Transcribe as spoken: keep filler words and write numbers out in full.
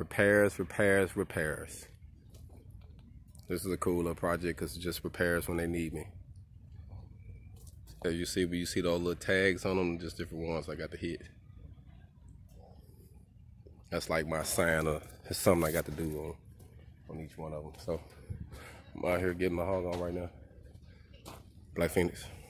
Repairs, repairs, repairs. This is a cool little project because it just repairs when they need me. As you see, but you see those little tags on them, just different ones I got to hit. That's like my sign, or it's something I got to do on, on each one of them. So I'm out here getting my hog on right now. Black Phoenix.